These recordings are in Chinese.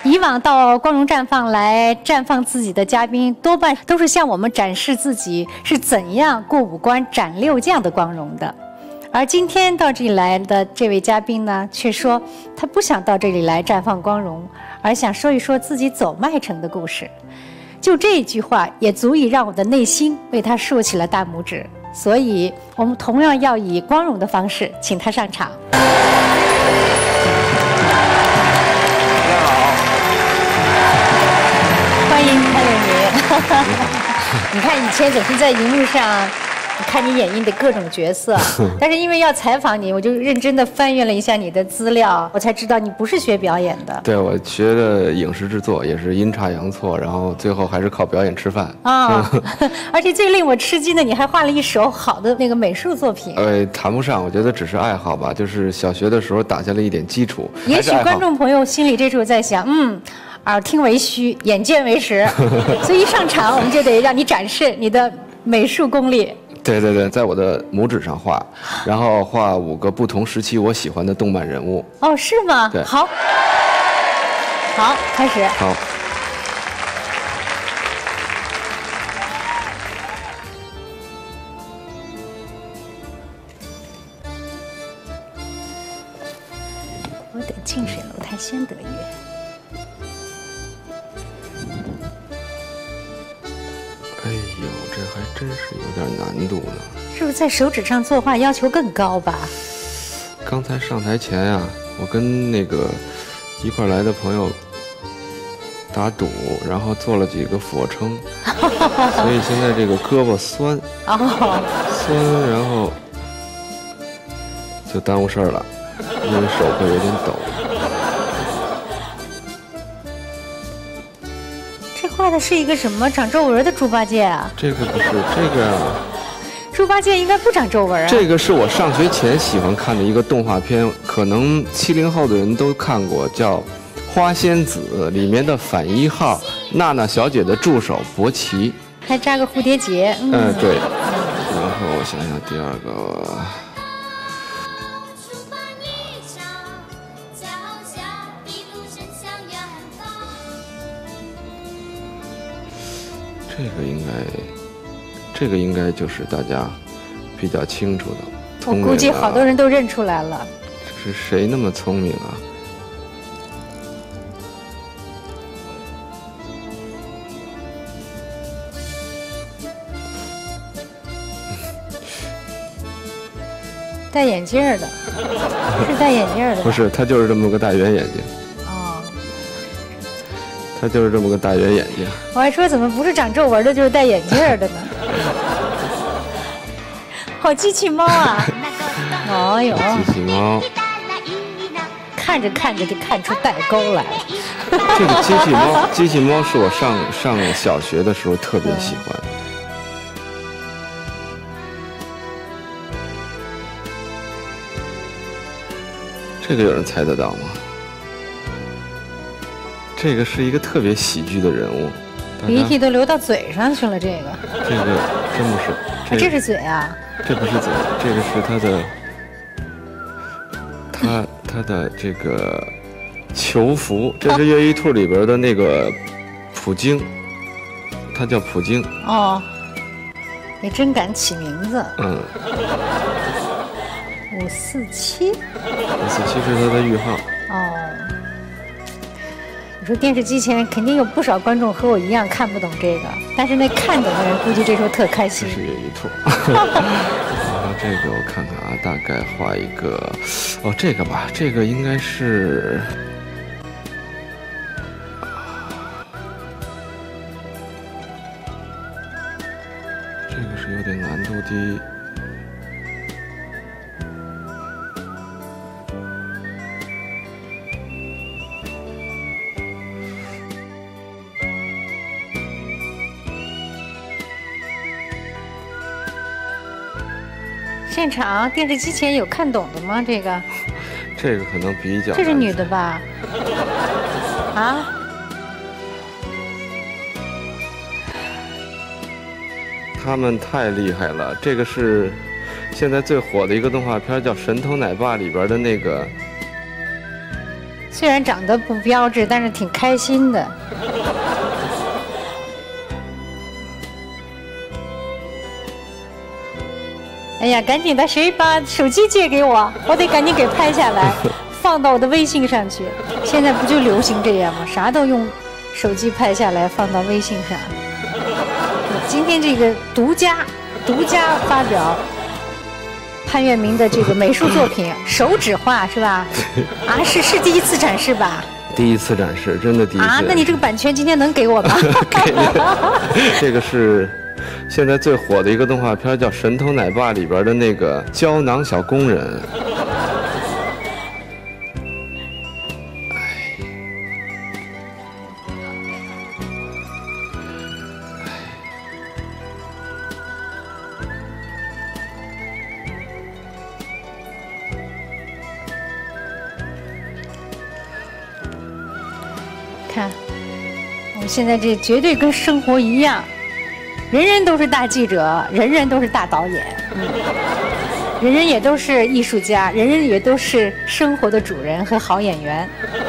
以往到光荣绽放来绽放自己的嘉宾，多半都是向我们展示自己是怎样过五关斩六将的光荣的。而今天到这里来的这位嘉宾呢，却说他不想到这里来绽放光荣，而想说一说自己走麦城的故事。就这一句话，也足以让我的内心为他竖起了大拇指。所以，我们同样要以光荣的方式请他上场。大家好， 欢迎潘永明。你看以前总是在荧幕上看你演绎的各种角色，但是因为要采访你，我就认真的翻阅了一下你的资料，我才知道你不是学表演的。 对，我学的影视制作，也是阴差阳错，然后最后还是靠表演吃饭啊。而且最令我吃惊的，你还画了一手好的那个美术作品。 谈不上，我觉得只是爱好吧，就是小学的时候打下了一点基础。 也许观众朋友心里这时候在想，耳听为虚，眼见为实，所以一上场我们就得让你展示你的美术功力。 对对对，在我的拇指上画，然后画5个不同时期我喜欢的动漫人物。 哦，是吗？ 对， 好，开始。 好。 我等近水楼台先得月。 哎呦，这还真是有点难度呢。 是不是在手指上作画要求更高吧？ 刚才上台前呀，我跟那个一块来的朋友打赌，然后做了几个俯卧撑，所以现在这个胳膊酸，酸，然后就耽误事儿了，因为手会有点抖。 画的是一个什么长皱纹的猪八戒啊？ 这个不是这个啊， 猪八戒应该不长皱纹啊。 这个是我上学前喜欢看的一个动画片，可能70后的人都看过，叫《花仙子》，里面的反一号娜娜小姐的助手伯奇， 还扎个蝴蝶结。 对。然后我想想第二个。这个应该就是大家比较清楚的。 我估计好多人都认出来了。 这是谁那么聪明啊？ 戴眼镜的，是戴眼镜的。 不是，他就是这么个大圆眼睛。他就是这么个大圆眼睛。 我还说怎么不是长皱纹的，就是戴眼镜的呢？好机器猫啊！哎呦， 机器猫， 看着看着就看出代沟来了。 这个机器猫是我上小学的时候特别喜欢。这个有人猜得到吗？这个是一个特别喜剧的人物， 鼻涕都流到嘴上去了。这个真不是， 这是嘴啊？ 这不是嘴，这个是他的这个囚服，这是越狱兔里边的那个普京，他叫普京。 哦，你真敢起名字。547是他的序号。 你说电视机前肯定有不少观众和我一样看不懂这个，但是那看懂的人估计这时候特开心。 这是越狱兔。这个我看看啊，大概画一个，这个吧，这个应该是，这个是有点难度的。 现场电视机前有看懂的吗？这个可能比较。 这是女的吧？啊？ 他们太厉害了！这个是现在最火的一个动画片，叫《神偷奶爸》里边的那个虽然长得不标致，但是挺开心的。哎呀，赶紧的，谁把手机借给我？我得赶紧给拍下来，放到我的微信上去。现在不就流行这样吗？啥都用手机拍下来，放到微信上。今天这个独家发表潘粤明的这个美术作品，手指画是吧？啊，是第一次展示吧？ 第一次展示，真的第一次。 啊，那你这个版权今天能给我吗？ 给你。这个是现在最火的一个动画片，叫《神偷奶爸》里边的那个胶囊小工人。 看，我们现在这绝对跟生活一样，人人都是大记者，人人都是大导演，人人也都是艺术家，人人也都是生活的主人和好演员。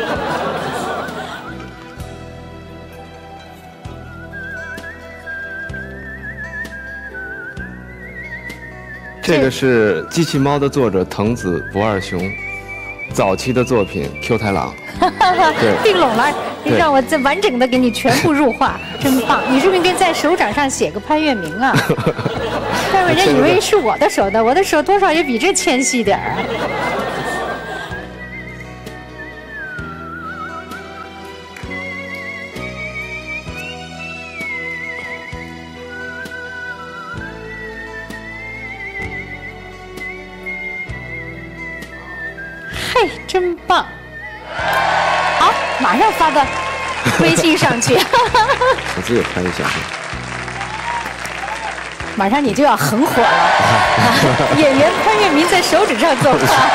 这个是《机器猫》的作者藤子不二雄早期的作品《Q 太郎》。对， 并拢了，让我再完整的给你全部入画，真棒！你是不是应该在手掌上写个潘粤明啊？让人家以为是我的手的，我的手多少也比这纤细点儿啊。嘿，真棒！好，马上发到微信上去。 我自己拍一下。 马上你就要很火了。演员潘粤明在手指上作画。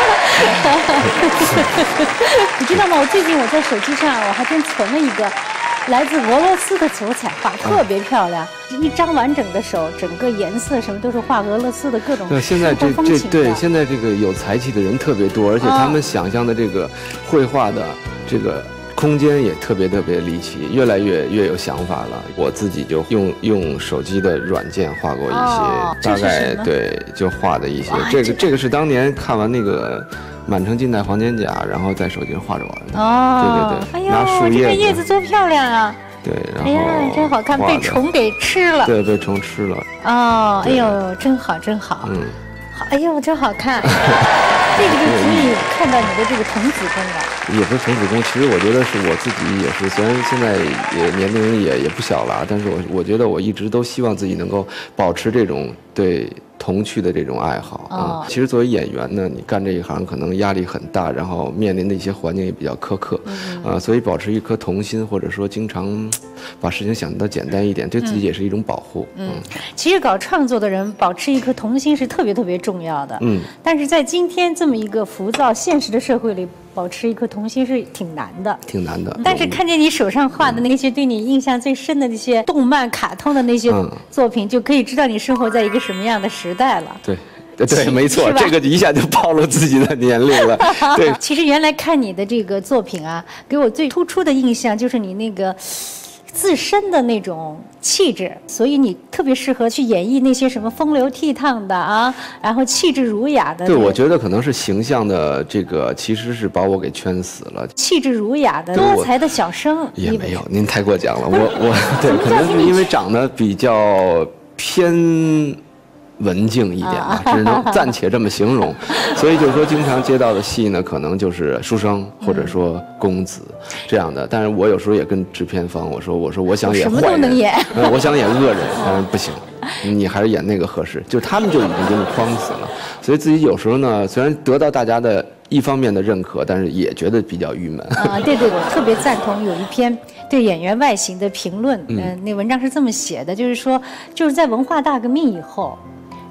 你知道吗？我最近在手机上我还真存了一个来自俄罗斯的手彩画，特别漂亮，一张完整的手，整个颜色什么都是画俄罗斯的各种现在生活风情的。 对，现在这个有才气的人特别多，而且他们想象的这个绘画的这个空间也特别离奇，越来越有想法了。我自己就用手机的软件画过一些，大概对就画的一些。这个是当年看完那个《满城尽带黄金甲》，然后在手机上画着玩的。 哦， 对， 哎呦，这个叶子多漂亮啊！ 对，然后哎呀，真好看，被虫给吃了。 对，被虫吃了。 哦，哎呦，真好，真好。 嗯， 好，哎呦，真好看。这个就足以看到你的这个童子功了。 也不是童子功，其实我觉得是我自己也是，虽然现在年龄也不小了，但是我觉得我一直都希望自己能够保持这种对童趣的这种爱好。其实作为演员呢，你干这一行可能压力很大，然后面临的一些环境也比较苛刻，所以保持一颗童心，或者说经常把事情想得简单一点，对自己也是一种保护。 其实搞创作的人保持一颗童心是特别重要的。但是在今天这么一个浮躁现实的社会里，保持一颗童心是挺难的。但是看见你手上画的那些对你印象最深的那些动漫、卡通的那些作品，就可以知道你生活在一个什么样的时代了。 对，没错，这个一下就暴露自己的年龄了。对， 其实原来看你的这个作品啊，给我最突出的印象就是你那个自身的那种气质，所以你特别适合去演绎那些什么风流倜傥的啊，然后气质儒雅的。 对，我觉得可能是形象的这个，其实是把我给圈死了。 气质儒雅的、多才的小生也没有，您太过奖了。我对，可能是因为长得比较偏文静一点吧，只能暂且这么形容。所以就是说，经常接到的戏呢，可能就是书生或者说公子这样的。但是我有时候也跟制片方我说我想演坏人， 什么都能演， 我想演恶人，但是不行，你还是演那个合适。就他们就已经给你框死了。所以自己有时候呢，虽然得到大家的一方面的认可，但是也觉得比较郁闷。 对，我特别赞同有一篇对演员外形的评论，那文章是这么写的，就是说，就是在文化大革命以后。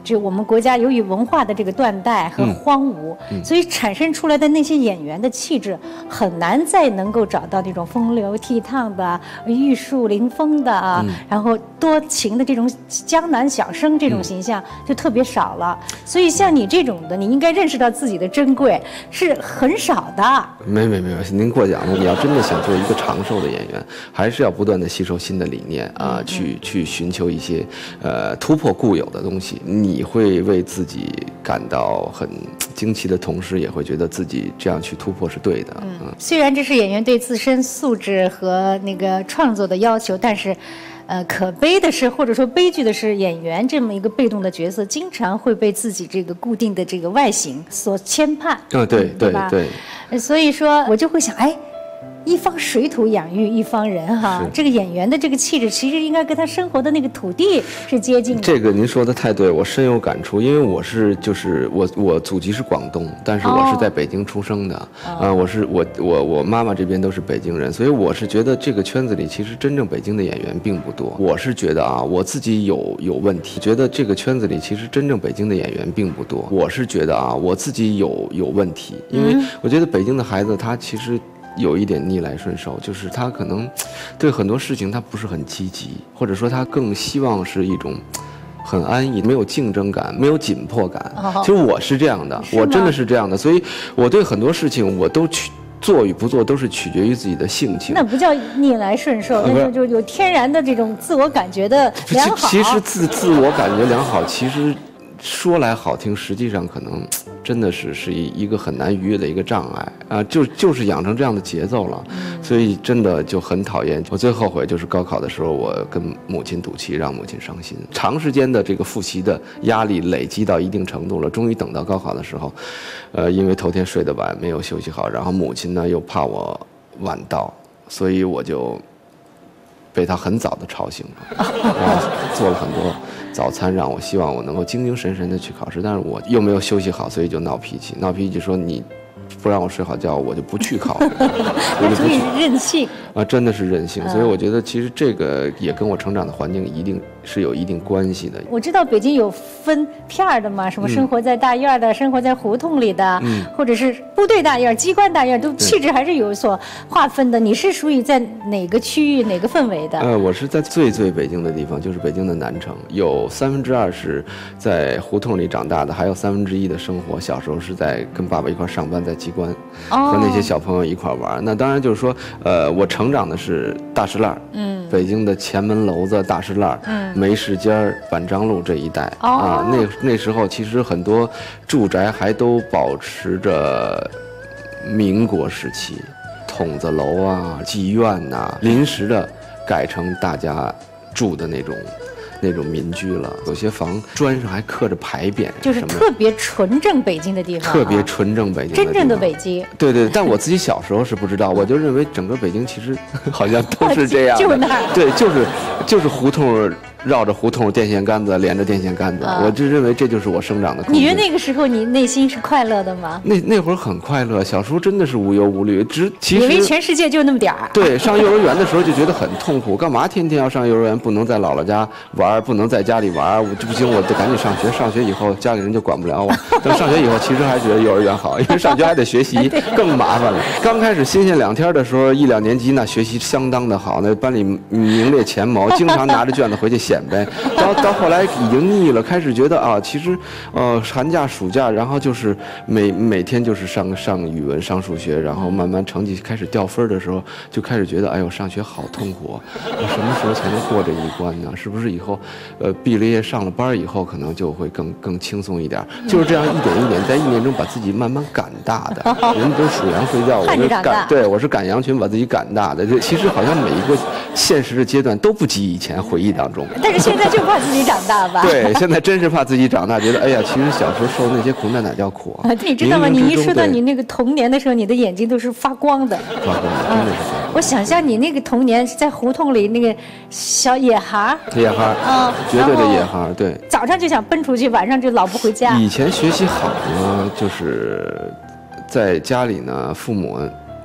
就我们国家由于文化的这个断代和荒芜，所以产生出来的那些演员的气质很难再能够找到那种风流倜傥的、玉树临风的啊，然后多情的这种江南小生这种形象就特别少了。所以像你这种的，你应该认识到自己的珍贵是很少的。 没，您过奖了。你要真的想做一个长寿的演员，还是要不断的吸收新的理念啊，去寻求一些突破固有的东西。你会为自己感到很惊奇的同时，也会觉得自己这样去突破是对的。 虽然这是演员对自身素质和那个创作的要求，但是可悲的是，或者说悲剧的是，演员这么一个被动的角色，经常会被自己这个固定的这个外形所牵绊。对吧？所以说我就会想，哎。一方水土养育一方人哈，这个演员的这个气质其实应该跟他生活的那个土地是接近的。 这个您说的太对，我深有感触，因为我祖籍是广东，但是我是在北京出生的，我妈妈这边都是北京人，所以我是觉得这个圈子里其实真正北京的演员并不多。我是觉得啊，我自己有问题，觉得这个圈子里其实真正北京的演员并不多。我是觉得啊，我自己有问题，因为我觉得北京的孩子他其实有一点逆来顺受，就是他可能对很多事情他不是很积极，或者说他更希望是一种很安逸，没有竞争感，没有紧迫感。其实我是这样的，我真的是这样的，所以我对很多事情我都做与不做都是取决于自己的性情。 那不叫逆来顺受，那就有天然的这种自我感觉的良好。 其实自我感觉良好，其实说来好听，实际上可能真的是一个很难逾越的一个障碍啊，就是养成这样的节奏了，所以真的就很讨厌。我最后悔就是高考的时候，我跟母亲赌气，让母亲伤心。长时间的这个复习的压力累积到一定程度了，终于等到高考的时候，因为头天睡得晚，没有休息好，然后母亲呢又怕我晚到，所以我就被她很早的吵醒了，然后做了很多早餐，让我希望我能够精精神神的去考试，但是我又没有休息好，所以就闹脾气说你不让我睡好觉，我就不去考试。 那所以任性啊，真的是任性。所以我觉得其实这个也跟我成长的环境一定是有一定关系的。 我知道北京有分片儿的嘛，什么生活在大院的，生活在胡同里的，或者是部队大院、机关大院，都气质还是有所划分的。你是属于在哪个区域、哪个氛围的？ 我是在最北京的地方，就是北京的南城，有2/3是在胡同里长大的，还有1/3的生活。小时候是在跟爸爸一块上班，在机关和那些小朋友一块玩。那当然就是说，我成长的是大石栏，北京的前门楼子、大石栏、梅市街、板张路这一带啊。那时候其实很多住宅还都保持着民国时期，筒子楼啊、妓院呐，临时的改成大家住的那种民居了，有些房砖上还刻着牌匾， 就是特别纯正北京的地方， 特别纯正北京的地方， 真正的北京。 对，但我自己小时候是不知道，我就认为整个北京其实好像都是这样的， 就那儿， 对，就是胡同。绕着胡同，电线杆子连着电线杆子，我就认为这就是我生长的空间。 你觉得那个时候你内心是快乐的吗？ 那会儿很快乐，小时候真的是无忧无虑，其实以为全世界就那么点儿。 对，上幼儿园的时候就觉得很痛苦，干嘛天天要上幼儿园？不能在姥姥家玩，不能在家里玩，我这不行，我得赶紧上学。上学以后家里人就管不了我。等上学以后，其实还觉得幼儿园好，因为上学还得学习，更麻烦了。刚开始新鲜2天的时候，1、2年级那学习相当的好，那班里名列前茅，经常拿着卷子回去显摆。到后来已经腻了，开始觉得啊，其实，寒假、暑假，然后就是每天就是上语文、上数学，然后慢慢成绩开始掉分的时候，就开始觉得，哎呦，上学好痛苦，我什么时候才能过这一关呢？是不是以后，毕了业上了班以后，可能就会更轻松一点？就是这样一点一点，在1年中把自己慢慢赶大的。人都数羊睡觉，我是赶羊群，把自己赶大的。其实好像每一个现实的阶段都不及以前回忆当中。 但是现在就怕自己长大吧？ 对，现在真是怕自己长大，觉得哎呀，其实小时候受那些苦那哪叫苦啊？ 你知道吗？你一说到你那个童年的时候，你的眼睛都是发光的。 发光的，真的是发光。 我想象你那个童年是在胡同里那个小野孩， 绝对的野孩，对。 早上就想奔出去，晚上就老不回家。 以前学习好呢，就是在家里呢，父母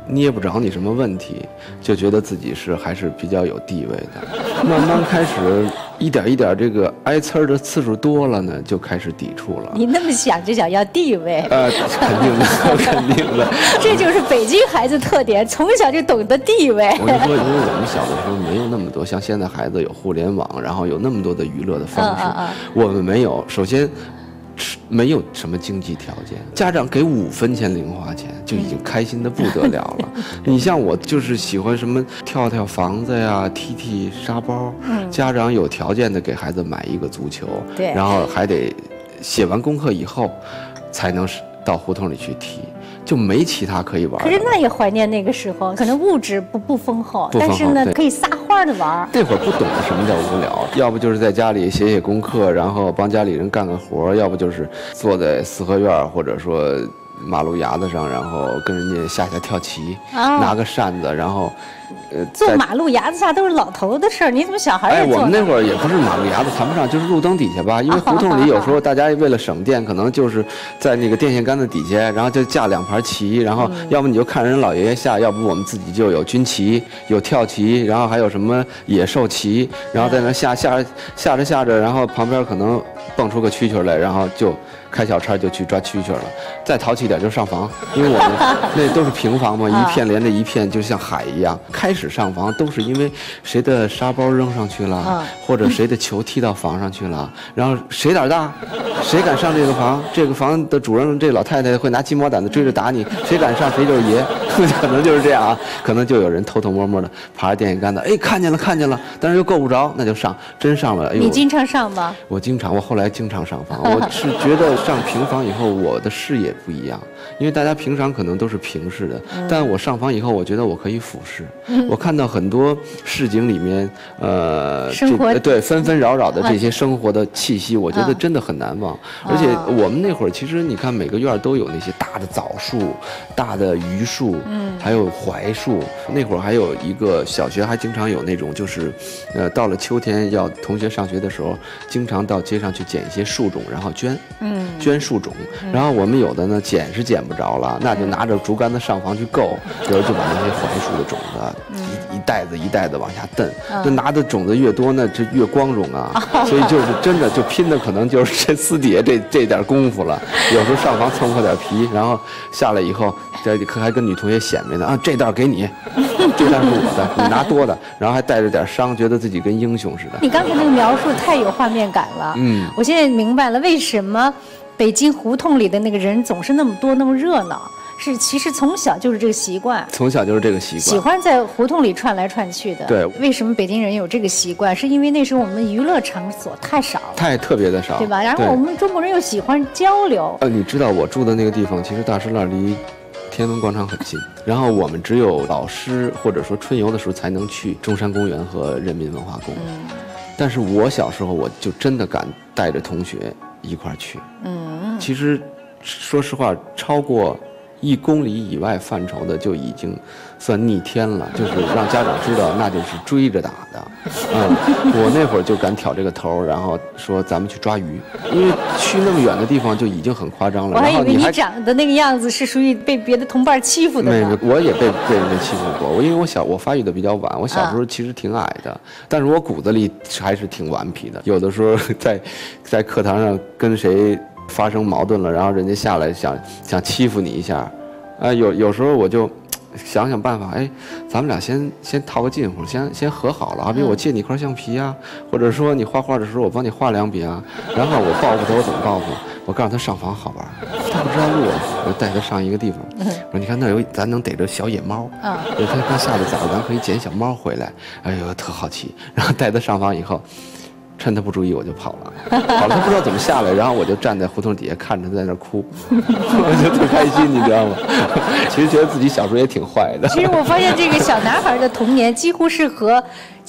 捏不着你什么问题，就觉得自己还是比较有地位的。慢慢开始一点一点这个挨刺儿的次数多了呢，就开始抵触了。 你那么想就想要地位？ 肯定的，肯定的。 这就是北京孩子特点，从小就懂得地位。 我跟你说，因为我们小的时候没有那么多，像现在孩子有互联网，然后有那么多的娱乐的方式，我们没有。首先，没有什么经济条件，家长给5分钱零花钱就已经开心的不得了了。你像我就是喜欢什么跳跳房子呀，踢踢沙包，家长有条件的给孩子买一个足球， 对， 然后还得写完功课以后才能到胡同里去踢。就没其他可以玩。 可是那也怀念那个时候，可能物质不丰厚，但是呢可以撒欢的玩。 那会儿不懂得什么叫无聊，要不就是在家里写功课，然后帮家里人干个活，要不就是坐在四合院或者说马路牙子上，然后跟人家下跳棋，拿个扇子，然后。 坐马路牙子下都是老头的事儿，你怎么小孩也做？ 我们那会儿也不是马路牙子谈不上，就是路灯底下吧，因为胡同里有时候大家为了省电，可能就是在那个电线杆子底下，然后就架2盘棋，然后要不你就看人老爷爷下，要不我们自己就有军棋，有跳棋，然后还有什么野兽棋，然后在那下着，然后旁边可能蹦出个蛐蛐来，然后就开小差就去抓蛐蛐了。再淘气点就上房，因为我们那都是平房嘛，一片连着一片，就像海一样。开始上房都是因为谁的沙包扔上去了，或者谁的球踢到房上去了，然后谁胆大，谁敢上这个房，这个房的主人这老太太会拿鸡毛掸子追着打你，谁敢上谁就是爷，可能就是这样啊。可能就有人偷偷摸摸的爬着电线杆子，哎，看见了，但是又够不着，那就上，真上了。哎呦， 你经常上吗？ 我后来经常上房。我是觉得上平房以后，我的视野不一样，因为大家平常可能都是平视的，但我上房以后，我觉得我可以俯视，我看到很多市井里面， 生活对纷纷扰扰的这些生活的气息，我觉得真的很难忘。而且我们那会儿，其实你看每个院都有那些大的枣树、大的榆树，还有槐树。那会儿还有一个小学，还经常有那种就是，到了秋天要同学上学的时候，经常到街上去捡一些树种，然后捐树种。然后我们有的呢捡是捡不着了，那就拿着竹竿子上房去够，有时候就把那些槐树的种子一袋子一袋子往下蹬，那拿的种子越多呢，这越光荣啊。所以就是真的就拼的可能就是这私底下这点功夫了。有时候上房蹭破点皮，然后下来以后，这还跟女同学显摆呢啊，这袋给你，这袋是我的，你拿多的，然后还带着点伤，觉得自己跟英雄似的。 你刚才那个描述太有画面感了，我现在明白了为什么北京胡同里的那个人总是那么多那么热闹。其实从小就是这个习惯，喜欢在胡同里串来串去的。 对， 为什么北京人有这个习惯？是因为那时候我们娱乐场所太少了， 特别的少， 对吧？然后我们中国人又喜欢交流。 你知道我住的那个地方，其实大石栏离天安门广场很近，然后我们只有老师或者说春游的时候才能去中山公园和人民文化宫。但是我小时候我就真的敢带着同学一块儿去。其实说实话，超过1公里以外范畴的就已经算逆天了，就是让家长知道那就是追着打的。我那会儿就敢挑这个头，然后说咱们去抓鱼，因为去那么远的地方就已经很夸张了。 我还以为你长的那个样子是属于被别的同伴欺负的呢。 我也被人家欺负过，因为我发育的比较晚，我小时候其实挺矮的，但是我骨子里还是挺顽皮的。有的时候在课堂上跟谁发生矛盾了，然后人家下来想欺负你一下，有时候我就想办法，咱们俩先套个近乎，先和好了，比如我借你一块橡皮啊，或者说你画画的时候我帮你画2笔啊，然后我报复他，我怎么报复？我告诉他上房好玩，他不知道路，我带他上一个地方，我说你看那咱能逮着小野猫，他刚下的崽，咱可以捡小猫回来，哎呦特好奇，然后带他上房以后。趁他不注意，我就跑了，他不知道怎么下来，然后我就站在胡同底下看着他在那哭，我就特开心，你知道吗？其实觉得自己小时候也挺坏的。 其实我发现这个小男孩的童年几乎是和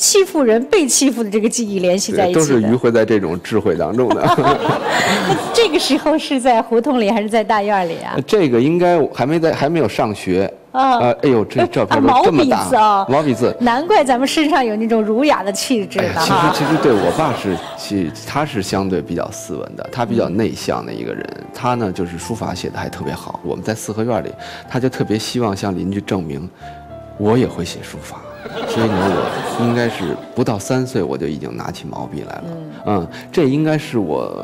欺负人、被欺负的这个记忆联系在一起的， 都是迂回在这种智慧当中的。 这个时候是在胡同里还是在大院里啊？ 这个应该还没有上学。哎呦，这照片都这么大， 毛笔字啊， 毛笔字， 难怪咱们身上有那种儒雅的气质呢。 其实对我爸他是相对比较斯文的，他比较内向的一个人。他呢就是书法写的还特别好。我们在四合院里，他就特别希望向邻居证明，我也会写书法。所以呢，我应该是不到3岁我就已经拿起毛笔来了。这应该是我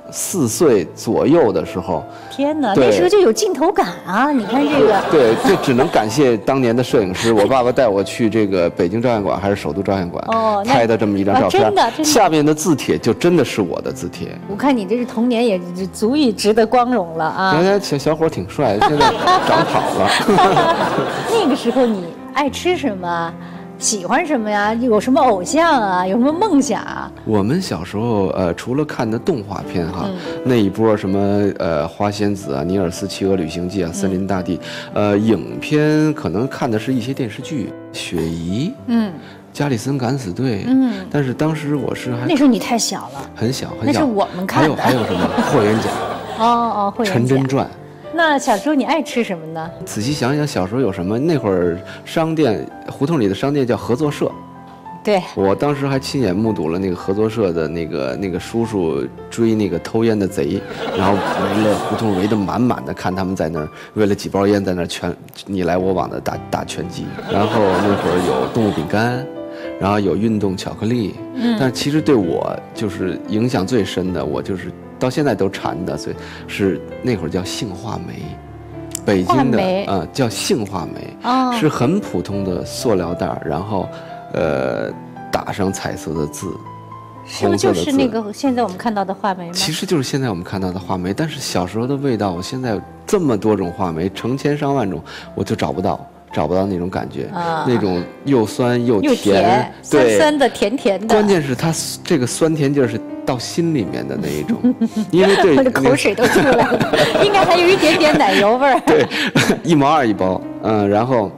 4岁左右的时候。 天哪，那时候就有镜头感啊！你看这个。 对，这只能感谢当年的摄影师。我爸爸带我去这个北京照相馆还是首都照相馆拍的这么一张照片， 真的， 下面的字帖就真的是我的字帖。 我看你这是童年也足以值得光荣了啊！ 原来小伙挺帅的，现在长跑了。 那个时候你爱吃什么？喜欢什么呀？有什么偶像啊？有什么梦想啊？ 我们小时候除了看的动画片哈，那一波什么花仙子啊、尼尔斯骑鹅旅行记啊、森林大地，影片可能看的是一些电视剧，雪姨，加里森敢死队，但是当时我是那时候你太小了， 很小， 那是我们看的。 还有什么霍元甲？ 霍元甲。 陈真传。 那小时候你爱吃什么呢？ 仔细想想，小时候有什么？那会儿商店，胡同里的商店叫合作社。 对， 我当时还亲眼目睹了那个合作社的那个叔叔追那个偷烟的贼，然后围了胡同围得满满的，看他们在那儿为了几包烟在那儿你来我往的打拳击。然后那会儿有动物饼干，然后有运动巧克力。但是其实对我就是影响最深的，我就是到现在都馋的，所以是那会儿叫杏花梅，北京的叫杏花梅，是很普通的塑料袋，然后打上彩色的字， 是不是就是那个现在我们看到的话梅吗？ 其实就是现在我们看到的话梅，但是小时候的味道，我现在这么多种话梅，成千上万种，我就找不到那种感觉，那种又酸又甜， 酸酸的甜甜的。 关键是它这个酸甜劲儿是到心里面的那一种，因为对， 我的口水都出来了，应该还有一点点奶油味儿。 对，1毛2一包，然后。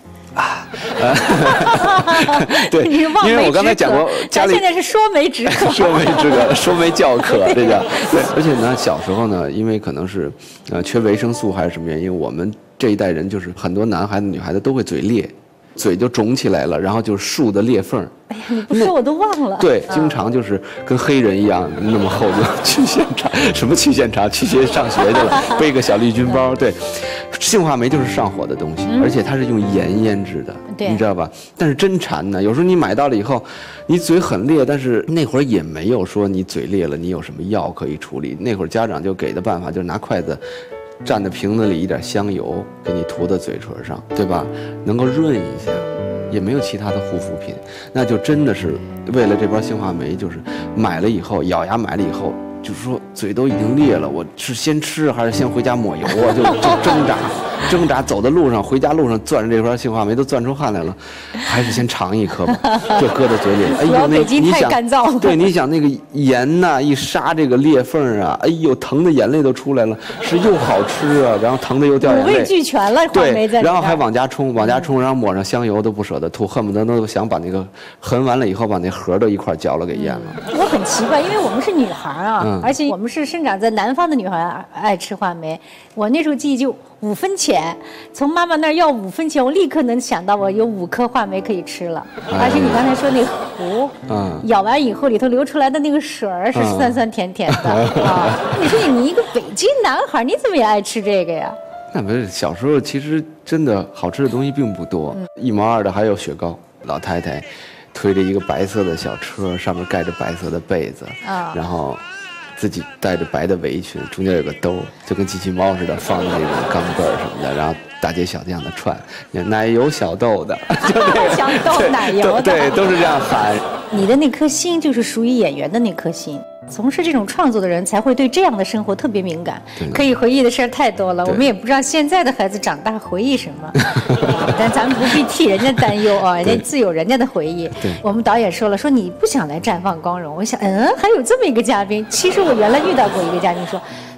对，因为我刚才讲过，家里现在是说梅止渴， 说梅叫渴，这叫对。而且呢，小时候呢，因为可能是缺维生素还是什么原因，我们这一代人就是很多男孩子、女孩子都会嘴裂，嘴就肿起来了，然后就竖的裂缝。 哎呀，你不说我都忘了。 对，经常就是跟黑人一样那么厚的去现场，什么去现场？去上学去了，背个小绿军包。对，杏花梅就是上火的东西，而且它是用盐腌制的，你知道吧？但是真馋呢，有时候你买到了以后，你嘴很裂，但是那会儿也没有说你嘴裂了，你有什么药可以处理。那会儿家长就给的办法就是拿筷子蘸在瓶子里一点香油，给你涂在嘴唇上，对吧？能够润一下。也没有其他的护肤品，那就真的是为了这包杏花梅，就是买了以后咬牙买了以后，就是说嘴都已经裂了，我是先吃还是先回家抹油啊？就挣扎，走的路上回家路上攥着这包杏花梅都攥出汗来了，还是先尝一颗吧，就搁在嘴里。哎呦， 北京太干燥了。 对，你想那个盐呐，一杀这个裂缝啊，哎呦，疼的眼泪都出来了，是又好吃啊，然后疼的又掉眼泪， 五味俱全了。 对，然后还往家冲，然后抹上香油都不舍得吐，恨不得都想把那个痕完了以后把那核都一块嚼了给咽了。 我很奇怪，因为我们是女孩啊，而且我们是生长在南方的女孩，爱吃话梅。我那时候记忆就5分钱，从妈妈那儿要5分钱，我立刻能想到我有5颗话梅可以吃了。而且你刚才说那核，咬完以后里头流出来的那个水儿是酸酸甜甜的啊。你说你一个北京男孩，你怎么也爱吃这个呀？ 那不是，小时候其实真的好吃的东西并不多，1毛2的还有雪糕，老太太推着一个白色的小车，上面盖着白色的被子，然后自己带着白的围裙，中间有个兜，就跟机器猫似的，放着那种钢镚儿什么的，然后大街小巷的串，奶油小豆的，就这个小豆奶油的， 对，都是这样喊。 你的那颗心就是属于演员的那颗心。从事这种创作的人才会对这样的生活特别敏感，可以回忆的事儿太多了。我们也不知道现在的孩子长大回忆什么，但咱们不必替人家担忧啊，人家自有人家的回忆。我们导演说了，说你不想来绽放光荣，我想，还有这么一个嘉宾。其实我原来遇到过一个嘉宾说，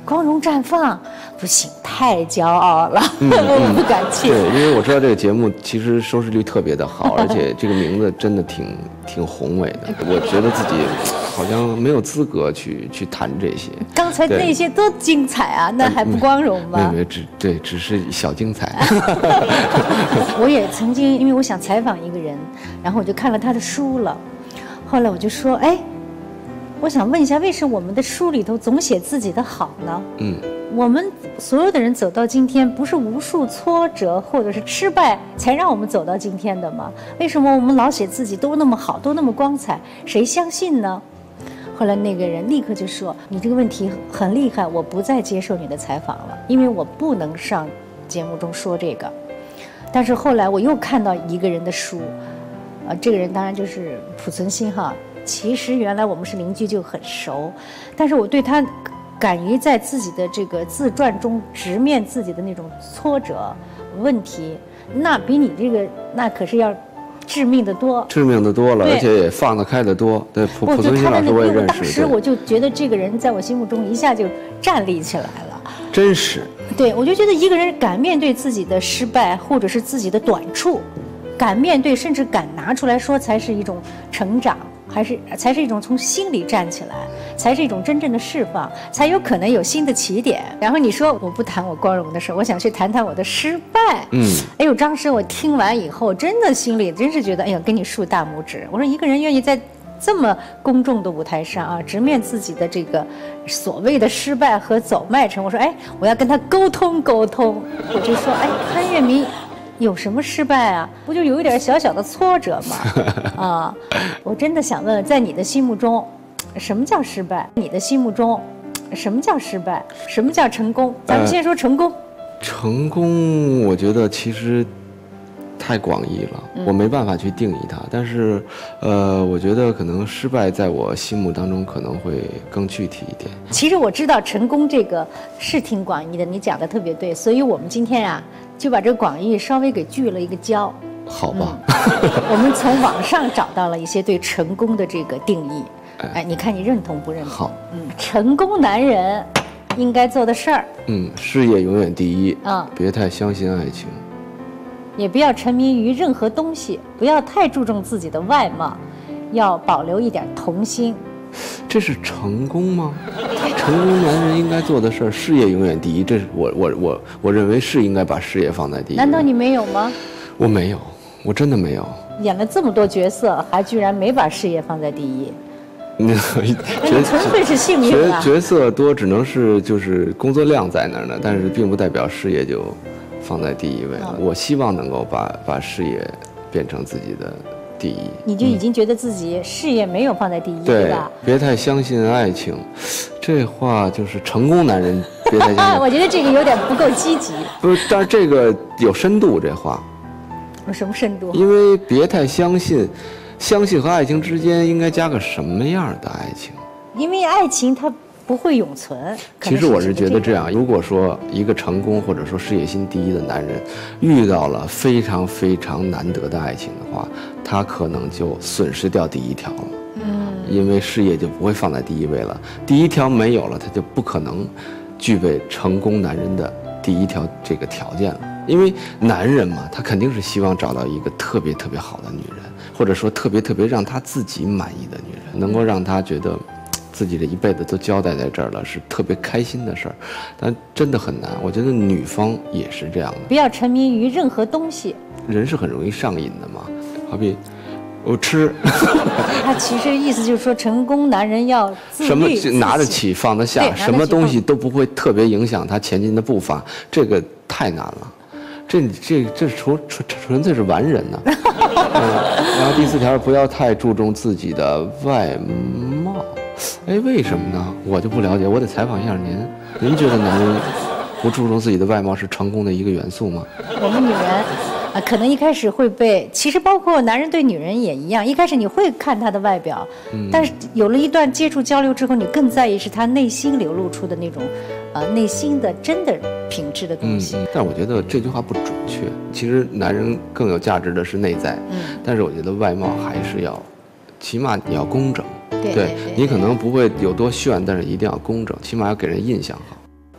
光荣绽放，不行，太骄傲了，我不敢去。 对，因为我知道这个节目其实收视率特别的好，而且这个名字真的挺宏伟的。我觉得自己好像没有资格去谈这些。 刚才那些多精彩啊，那还不光荣吗？ 没有，只是小精彩。 我也曾经，因为我想采访一个人，然后我就看了他的书了。后来我就说，哎，我想问一下，为什么我们的书里头总写自己的好呢？我们所有的人走到今天，不是无数挫折或者是失败才让我们走到今天的吗？为什么我们老写自己都那么好，都那么光彩？谁相信呢？后来那个人立刻就说：“你这个问题很厉害，我不再接受你的采访了，因为我不能上节目中说这个。”但是后来我又看到一个人的书，这个人当然就是濮存昕哈。其实原来我们是邻居就很熟，但是我对他敢于在自己的这个自传中直面自己的那种挫折问题，那比你这个那可是要致命的多， 致命的多了，而且也放得开的多。对，濮存昕老师我也认识。 当时我就觉得这个人在我心目中一下就站立起来了， 真是。对， 我就觉得一个人敢面对自己的失败或者是自己的短处，敢面对甚至敢拿出来说，才是一种成长。才是一种从心里站起来，才是一种真正的释放，才有可能有新的起点。然后你说我不谈我光荣的事，我想去谈谈我的失败。哎呦，当时我听完以后，真的心里真是觉得，哎呦，给你竖大拇指。我说一个人愿意在这么公众的舞台上啊，直面自己的这个所谓的失败和走麦城，我说，哎，我要跟他沟通沟通。我就说，哎，潘粤明有什么失败啊？不就有一点小小的挫折吗？我真的想问，在你的心目中，什么叫失败？你的心目中，什么叫失败？什么叫成功？咱们先说成功。 成功，我觉得其实太广义了，我没办法去定义它。但是，我觉得可能失败在我心目当中可能会更具体一点。其实我知道成功这个是挺广义的，你讲的特别对，所以我们今天啊。就把这个广义稍微给聚了一个焦， 好吧？ 我们从网上找到了一些对成功的这个定义，哎，你看你认同不认同？ 好， 成功男人应该做的事儿， 事业永远第一，别太相信爱情， 也不要沉迷于任何东西，不要太注重自己的外貌，要保留一点童心。 这是成功吗？成功男人应该做的事儿，事业永远第一。这是我认为是应该把事业放在第一。 难道你没有吗？ 我没有，我真的没有。 演了这么多角色，还居然没把事业放在第一。纯粹是幸运啊！ 角色多，只能是就是工作量在那儿呢，但是并不代表事业就放在第一位了。我希望能够把事业变成自己的第一。 你就已经觉得自己事业没有放在第一，对吧？ 别太相信爱情，这话就是成功男人别太相信。 我觉得这个有点不够积极。 不是，但是这个有深度，这话。 有什么深度？ 因为别太相信，相信和爱情之间应该加个什么样的爱情？ 因为爱情它不会永存。 其实我是觉得这样，如果说一个成功或者说事业心第一的男人遇到了非常非常难得的爱情的话，他可能就损失掉第一条了。因为事业就不会放在第一位了，第一条没有了，他就不可能具备成功男人的第一条这个条件了。因为男人嘛，他肯定是希望找到一个特别特别好的女人，或者说特别特别让他自己满意的女人，能够让他觉得自己这一辈子都交代在这儿了，是特别开心的事儿。但真的很难，我觉得女方也是这样的。 不要沉迷于任何东西。 人是很容易上瘾的嘛，好比我吃。 他其实意思就是说，成功男人要自律， 什么拿得起放得下，什么东西都不会特别影响他前进的步伐，这个太难了。这纯粹是完人呢。然后第4条，不要太注重自己的外貌。哎，为什么呢？我就不了解，我得采访一下您。您觉得男人不注重自己的外貌是成功的一个元素吗？ 我们女人可能一开始会被，其实包括男人对女人也一样，一开始你会看她的外表，但是有了一段接触交流之后，你更在意是她内心流露出的那种，内心的真的品质的东西。 但我觉得这句话不准确。其实男人更有价值的是内在，但是我觉得外貌还是要，起码你要工整。对，你可能不会有多炫，但是一定要工整，起码要给人印象好。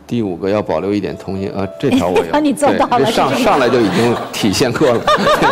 第5个要保留一点童心啊，这条我有， 你做到了， 上来就已经体现过了，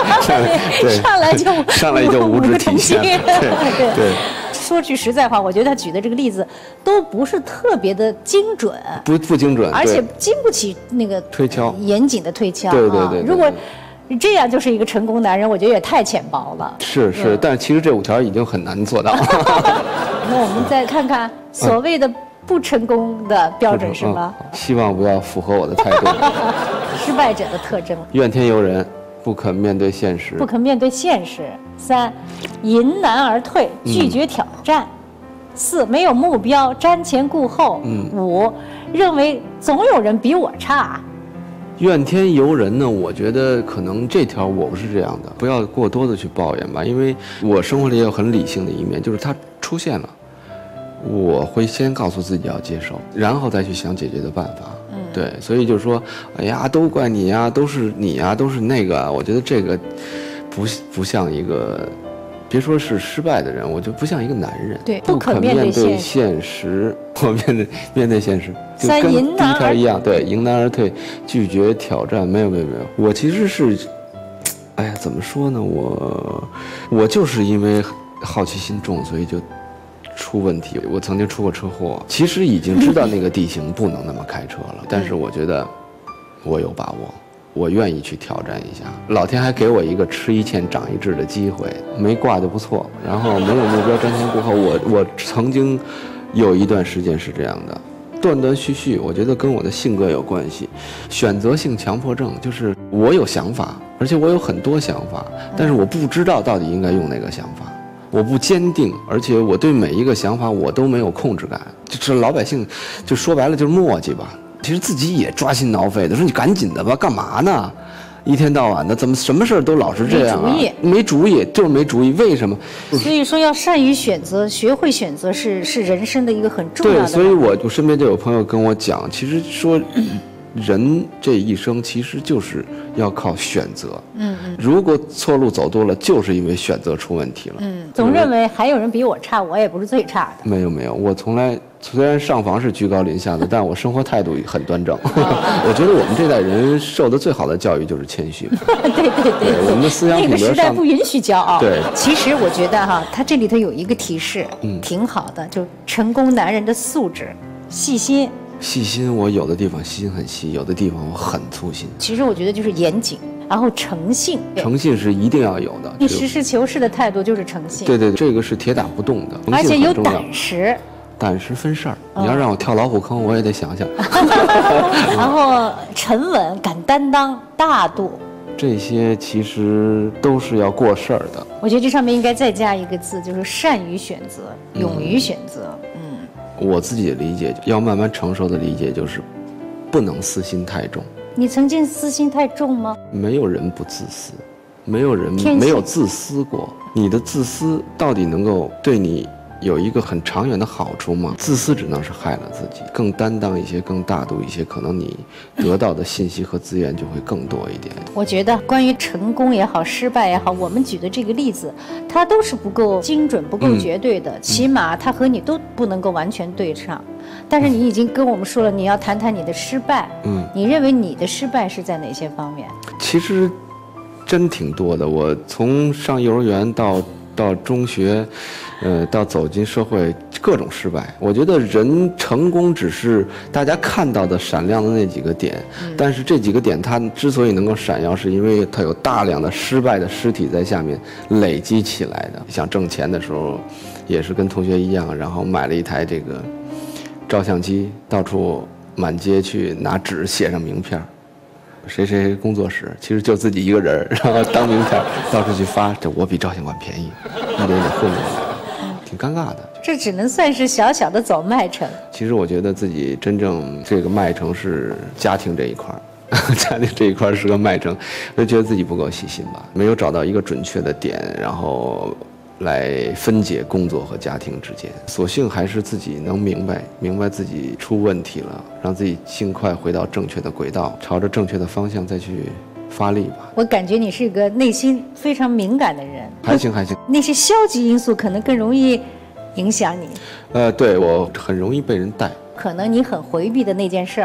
上来就无止体现，对。 说句实在话，我觉得他举的这个例子都不是特别的精准， 不精准， 而且经不起那个推敲严谨的推敲。 对。 如果这样就是一个成功男人，我觉得也太浅薄了。 是，但其实这5条已经很难做到。 那我们再看看所谓的不成功的标准是吗？ 希望不要符合我的态度。 失败者的特征： 怨天尤人，不肯面对现实。 不肯面对现实。3，迎难而退，拒绝挑战。4，没有目标，瞻前顾后。5，认为总有人比我差。 怨天尤人呢，我觉得可能这条我不是这样的，不要过多的去抱怨吧，因为我生活里也有很理性的一面，就是它出现了，我会先告诉自己要接受，然后再去想解决的办法。对，所以就是说，哎呀，都怪你呀，都是你呀，都是那个，我觉得这个不像一个，别说是失败的人，我就不像一个男人。 对， 不肯面对现实，我面对现实，就跟第1条一样，对，迎难而退，拒绝挑战。没有，我其实是，哎呀，怎么说呢？我就是因为好奇心重，所以就出问题。我曾经出过车祸，其实已经知道那个地形不能那么开车了，但是我觉得我有把握。我愿意去挑战一下，老天还给我一个吃一堑长一智的机会，没挂就不错。然后没有目标，瞻前顾后。我曾经有一段时间是这样的，断断续续，我觉得跟我的性格有关系。选择性强迫症，就是我有想法，而且我有很多想法，但是我不知道到底应该用哪个想法。我不坚定，而且我对每一个想法我都没有控制感。就是老百姓，就说白了就是磨叽吧。其实自己也抓心挠肺的，说你赶紧的吧，干嘛呢？一天到晚的，怎么什么事儿都老是这样啊？没主意，就是没主意。为什么？ 所以说要善于选择，学会选择是人生的一个很重要的。 对，所以我身边就有朋友跟我讲，其实说人这一生其实就是要靠选择。如果错路走多了，就是因为选择出问题了。 总认为还有人比我差，我也不是最差的。 没有，我从来虽然上房是居高临下的，但我生活态度很端正。我觉得我们这代人受的最好的教育就是谦虚。对，我们的思想品德上那个时代不允许骄傲。 对， 其实我觉得他这里头有一个提示，挺好的，就成功男人的素质，细心。 细心，我有的地方心很细，有的地方我很粗心。 其实我觉得就是严谨，然后诚信。 诚信是一定要有的。 你实事求是的态度就是诚信。 对，这个是铁打不动的。 而且有胆识。 胆识分事儿，你要让我跳老虎坑，我也得想想。 然后沉稳、敢担当、大度， 这些其实都是要过事儿的。 我觉得这上面应该再加一个字，就是善于选择，勇于选择。 我自己的理解，要慢慢成熟的理解就是，不能私心太重。 你曾经私心太重吗？ 没有人不自私，没有人没有自私过。你的自私到底能够对你有一个很长远的好处吗？自私只能是害了自己。更担当一些，更大度一些，可能你得到的信息和资源就会更多一点。 我觉得关于成功也好，失败也好，我们举的这个例子，它都是不够精准、不够绝对的，起码它和你都不能够完全对上。但是你已经跟我们说了，你要谈谈你的失败。你认为你的失败是在哪些方面？ 其实真挺多的。我从上幼儿园到中学，到走进社会，各种失败。我觉得人成功只是大家看到的闪亮的那几个点，但是这几个点它之所以能够闪耀，是因为它有大量的失败的尸体在下面累积起来的。想挣钱的时候，也是跟同学一样，然后买了一台这个照相机，到处满街去拿纸写上名片。谁谁工作室，其实就自己一个人，然后当名片到处去发，这我比照相馆便宜，一点点混过来，挺尴尬的。 这只能算是小小的走麦城。 其实我觉得自己真正这个麦城是家庭这一块，家庭这一块是个麦城，我就觉得自己不够细心吧，没有找到一个准确的点，然后来分解工作和家庭之间，索性还是自己能明白自己出问题了，让自己尽快回到正确的轨道，朝着正确的方向再去发力吧。 我感觉你是个内心非常敏感的人。 还行。 那些消极因素可能更容易影响你。 对，我很容易被人带。 可能你很回避的那件事儿，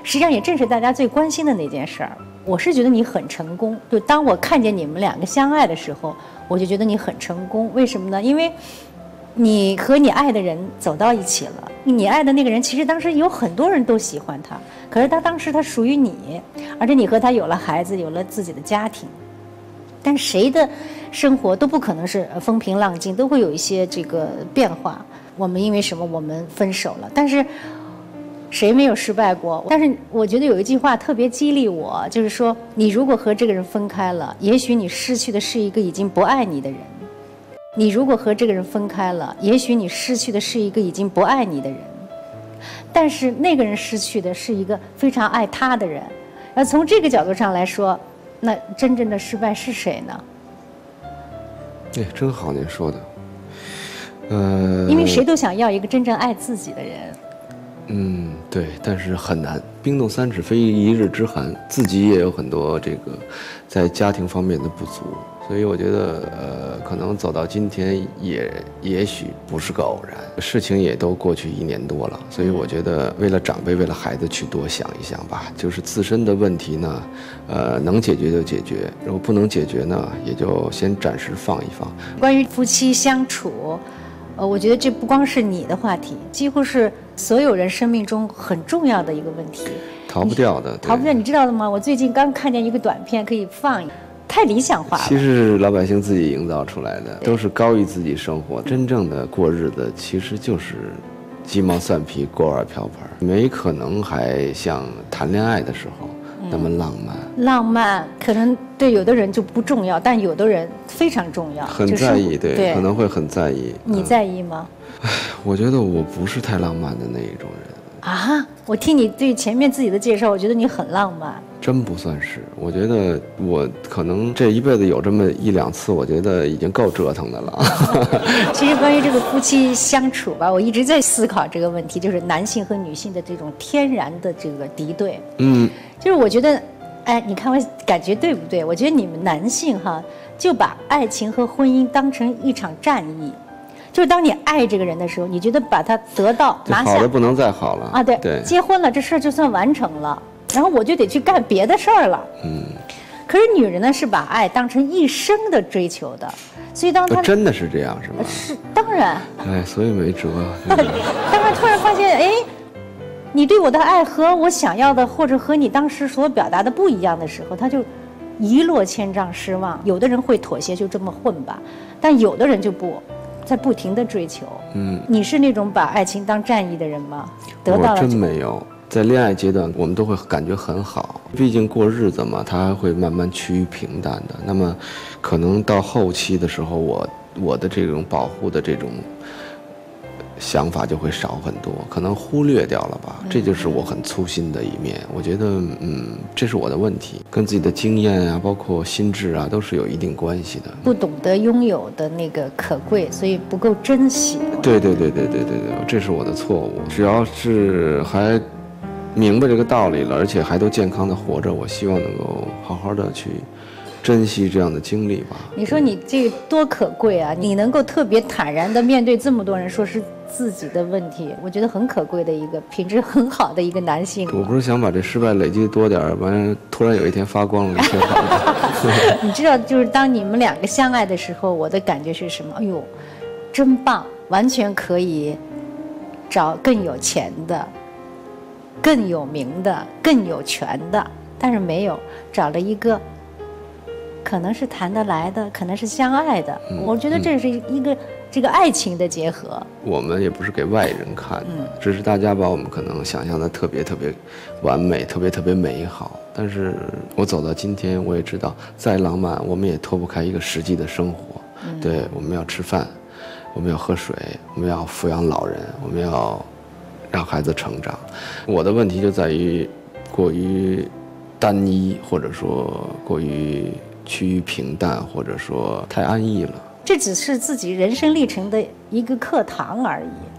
实际上也正是大家最关心的那件事儿。我是觉得你很成功，就当我看见你们两个相爱的时候，我就觉得你很成功。为什么呢？因为你和你爱的人走到一起了，你爱的那个人其实当时有很多人都喜欢他，可是当时他属于你，而且你和他有了孩子，有了自己的家庭。但谁的生活都不可能是风平浪静，都会有一些这个变化。我们因为什么我们分手了，但是谁没有失败过？但是我觉得有一句话特别激励我，就是说你如果和这个人分开了，也许你失去的是一个已经不爱你的人。你如果和这个人分开了，也许你失去的是一个已经不爱你的人，但是那个人失去的是一个非常爱他的人。而从这个角度上来说，那真正的失败是谁呢？ 哎，真好，您说的。 因为谁都想要一个真正爱自己的人。 对，但是很难。冰冻三尺非一日之寒，自己也有很多这个在家庭方面的不足，所以我觉得可能走到今天也许不是个偶然。事情也都过去1年多了，所以我觉得为了长辈，为了孩子去多想一想吧。就是自身的问题呢，能解决就解决，如果不能解决呢，也就先暂时放一放。 关于夫妻相处，我觉得这不光是你的话题，几乎是所有人生命中很重要的一个问题， 逃不掉的。 逃不掉，你知道的吗？我最近刚看见一个短片，可以放一，太理想化了。 其实是老百姓自己营造出来的，都是高于自己生活。真正的过日子，其实就是鸡毛蒜皮、锅碗瓢盆，没可能还像谈恋爱的时候那么浪漫。 浪漫可能对有的人就不重要，但有的人非常重要， 很在意，对，可能会很在意。 你在意吗？ 我觉得我不是太浪漫的那一种人啊。我听你对前面自己的介绍，我觉得你很浪漫。 真不算是，我觉得我可能这一辈子有这么1、2次，我觉得已经够折腾的了。 其实关于这个夫妻相处吧，我一直在思考这个问题，就是男性和女性的这种天然的这个敌对。就是我觉得，哎，你看我感觉对不对？我觉得你们男性哈，就把爱情和婚姻当成一场战役。就是当你爱这个人的时候，你觉得把他得到拿下， 好的不能再好了啊！ 对，结婚了这事儿就算完成了，然后我就得去干别的事儿了。可是女人呢，是把爱当成一生的追求的，所以当她真的是这样是吗？ 是，当然。 哎，所以没辙。 当然，突然发现，哎，你对我的爱和我想要的，或者和你当时所表达的不一样的时候，他就一落千丈，失望。有的人会妥协，就这么混吧，但有的人就不。在不停的追求。你是那种把爱情当战役的人吗？得到了我真没有。在恋爱阶段，我们都会感觉很好，毕竟过日子嘛，它还会慢慢趋于平淡的。那么，可能到后期的时候，我的这种保护的这种想法就会少很多，可能忽略掉了吧。这就是我很粗心的一面。我觉得，这是我的问题，跟自己的经验啊，包括心智啊，都是有一定关系的。 不懂得拥有的那个可贵，所以不够珍惜。 对，这是我的错误。只要是还明白这个道理了，而且还都健康的活着，我希望能够好好的去珍惜这样的经历吧。 你说你这多可贵啊！你能够特别坦然的面对这么多人说是自己的问题，我觉得很可贵的一个品质很好的一个男性。 我不是想把这失败累积多点，完突然有一天发光了，挺好的。 你知道，就是当你们两个相爱的时候，我的感觉是什么？哎呦，真棒，完全可以找更有钱的、更有名的、更有权的，但是没有，找了一个可能是谈得来的，可能是相爱的。我觉得这是一个这个爱情的结合。 我们也不是给外人看的，只是大家把我们可能想象的特别完美，特别美好。但是我走到今天，我也知道，再浪漫，我们也脱不开一个实际的生活。对，我们要吃饭，我们要喝水，我们要抚养老人，我们要让孩子成长。我的问题就在于过于单一，或者说过于趋于平淡，或者说太安逸了。 这只是自己人生历程的一个课堂而已。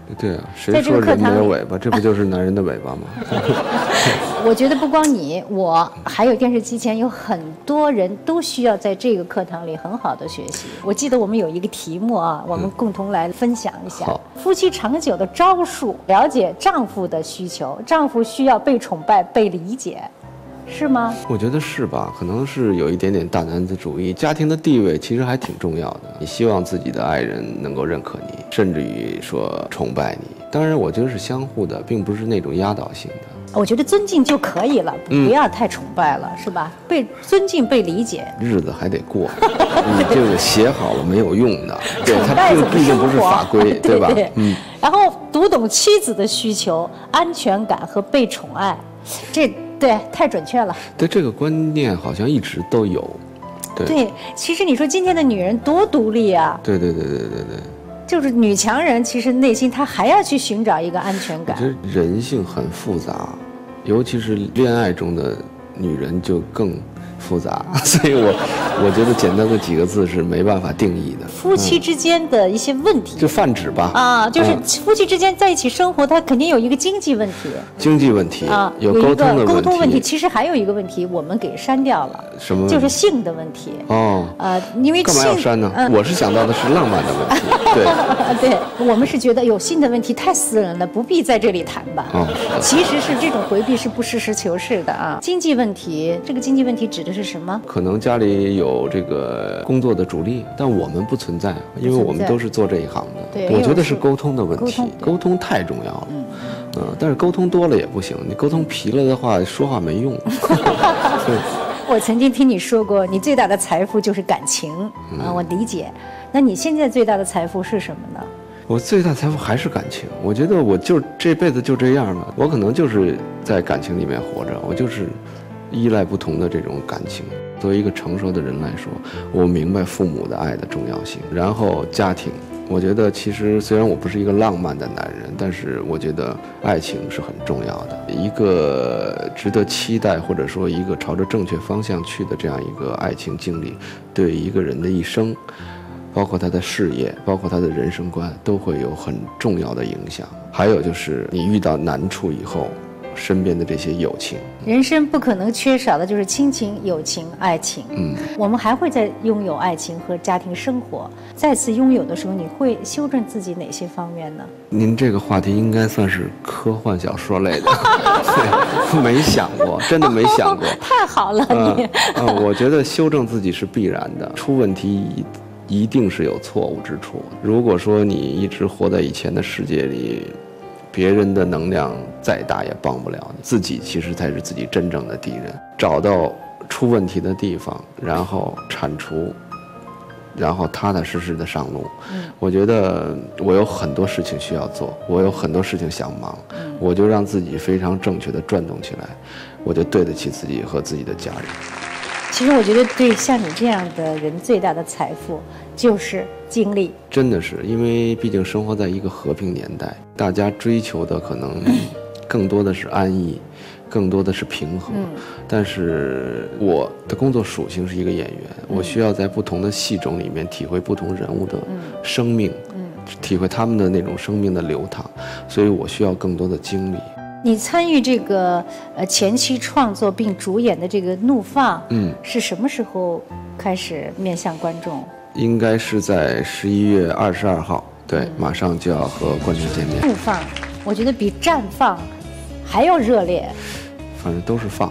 对啊，谁说人没有尾巴？这不就是男人的尾巴吗？ 我觉得不光你，我还有电视机前有很多人都需要在这个课堂里很好的学习。我记得我们有一个题目啊，我们共同来分享一下：夫妻长久的招数，了解丈夫的需求，丈夫需要被宠拜、被理解。是吗？ 我觉得是吧，可能是有一点点大男子主义。家庭的地位其实还挺重要的，你希望自己的爱人能够认可你，甚至于说崇拜你。当然，我觉得是相互的，并不是那种压倒性的。 我觉得尊敬就可以了，不要太崇拜了，是吧？被尊敬、被理解， 日子还得过。你这个写好了没有用的，对，它毕竟不是法规， 对吧？ 然后读懂妻子的需求、安全感和被宠爱，这。对，太准确了。 对，这个观念好像一直都有。 对，其实你说今天的女人多独立啊。 对。 就是女强人，其实内心她还要去寻找一个安全感。 我觉得人性很复杂，尤其是恋爱中的女人就更复杂，所以我觉得简单的几个字是没办法定义的。 夫妻之间的一些问题， 就泛指吧。 啊，就是夫妻之间在一起生活，他肯定有一个经济问题。 经济问题啊， 有沟通的沟通问题。其实还有一个问题，我们给删掉了。 什么？ 就是性的问题。 哦。 因为干嘛要删呢？我是想到的是浪漫的问题。 对，我们是觉得有性的问题太私人了，不必在这里谈吧。其实是这种回避是不实事求是的啊。经济问题，这个经济问题指的是什么？ 可能家里有这个工作的主力，但我们不存在，因为我们都是做这一行的。 对， 我觉得是沟通的问题，沟通太重要了。但是沟通多了也不行，你沟通疲了的话，说话没用。对。 我曾经听你说过，你最大的财富就是感情啊，我理解。那你现在最大的财富是什么呢？ 我最大财富还是感情。我觉得我就这辈子就这样了，我可能就是在感情里面活着，我就是依赖不同的这种感情。作为一个成熟的人来说，我明白父母的爱的重要性，然后家庭。我觉得其实虽然我不是一个浪漫的男人，但是我觉得爱情是很重要的，一个值得期待或者说一个朝着正确方向去的这样一个爱情经历，对一个人的一生，包括他的事业，包括他的人生观，都会有很重要的影响。还有就是你遇到难处以后，身边的这些友情， 人生不可能缺少的就是亲情、友情、爱情。我们还会再拥有爱情和家庭生活。再次拥有的时候，你会修正自己哪些方面呢？ 您这个话题应该算是科幻小说类的，对，没想过，真的没想过。 太好了，你。 我觉得修正自己是必然的，出问题一定是有错误之处。如果说你一直活在以前的世界里，别人的能量再大也帮不了你，自己其实才是自己真正的敌人。找到出问题的地方，然后铲除，然后踏踏实实的上路。我觉得我有很多事情需要做，我有很多事情想忙，我就让自己非常正确的转动起来，我就对得起自己和自己的家人。 其实我觉得对像你这样的人最大的财富就是精力。 真的是，因为毕竟生活在一个和平年代，大家追求的可能更多的是安逸，更多的是平和。但是我的工作属性是一个演员，我需要在不同的戏种里面体会不同人物的生命，体会他们的那种生命的流淌，所以我需要更多的精力。 你参与这个前期创作并主演的这个《怒放》，是什么时候开始面向观众？ 应该是在11月22号，对，马上就要和观众见面。 怒放，我觉得比绽放还要热烈。 反正都是放，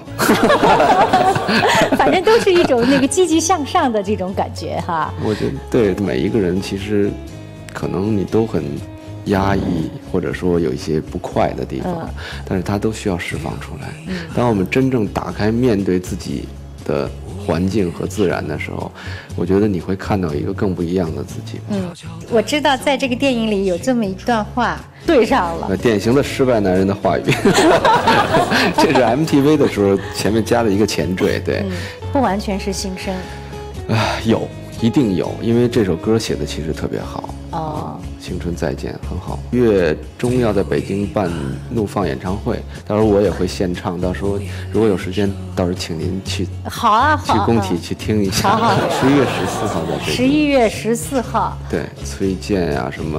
反正都是一种那个积极向上的这种感觉哈。 我觉得对每一个人，其实可能你都很压抑，或者说有一些不快的地方，但是它都需要释放出来。当我们真正打开面对自己的环境和自然的时候，我觉得你会看到一个更不一样的自己。 我知道在这个电影里有这么一段话对上了， 典型的失败男人的话语。这是 MTV 的时候前面加了一个前缀，对， 不完全是心声。 有，一定有，因为这首歌写的其实特别好。青春再见很好。月中要在北京办怒放演唱会，到时候我也会献唱，到时候如果有时间，到时候请您去。 好啊， 去工体去听一下。11月14号在北京。 11月14号。 对，崔健呀，什么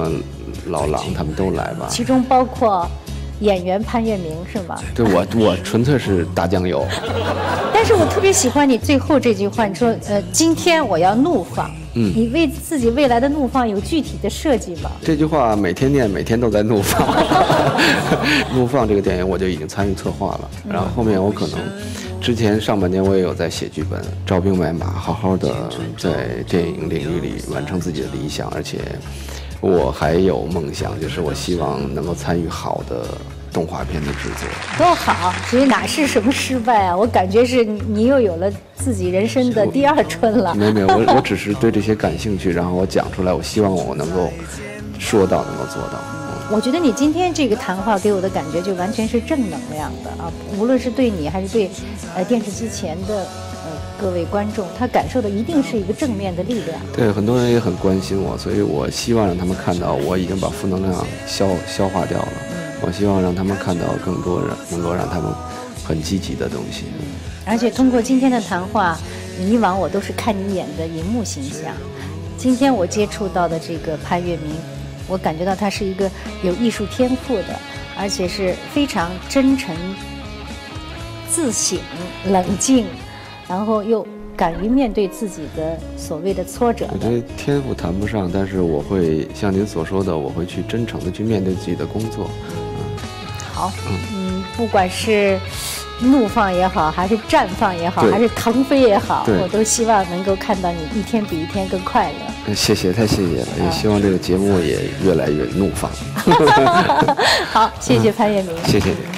老狼他们都来吧。 其中包括演员潘粤明是吗？ 对，我纯粹是打酱油。 但是我特别喜欢你最后这句话，你说今天我要怒放。你为自己未来的怒放有具体的设计吗？ 这句话每天念，每天都在怒放。怒放这个电影我就已经参与策划了，然后后面我可能之前上半年我也有在写剧本，招兵买马，好好的在电影领域里完成自己的理想，而且我还有梦想，就是我希望能够参与好的动画片的制作。 多好！所以哪是什么失败啊？我感觉是你又有了自己人生的第二春了。 没有，我只是对这些感兴趣，然后我讲出来，我希望我能够说到，能够做到。 我觉得你今天这个谈话给我的感觉就完全是正能量的啊，无论是对你还是对电视机前的各位观众，他感受的一定是一个正面的力量。 对，很多人也很关心我，所以我希望让他们看到我已经把负能量消化掉了。我希望让他们看到更多人能够让他们很积极的东西。 而且通过今天的谈话，以往我都是看你演的荧幕形象，今天我接触到的这个潘粤明，我感觉到他是一个有艺术天赋的，而且是非常真诚、自省、冷静，然后又敢于面对自己的所谓的挫折。 我觉得天赋谈不上，但是我会像您所说的，我会去真诚的去面对自己的工作。 好，不管是怒放也好，还是绽放也好，还是腾飞也好，我都希望能够看到你一天比一天更快乐。 谢谢，太谢谢了，也希望这个节目也越来越怒放。 好，谢谢潘粤明， 谢谢你。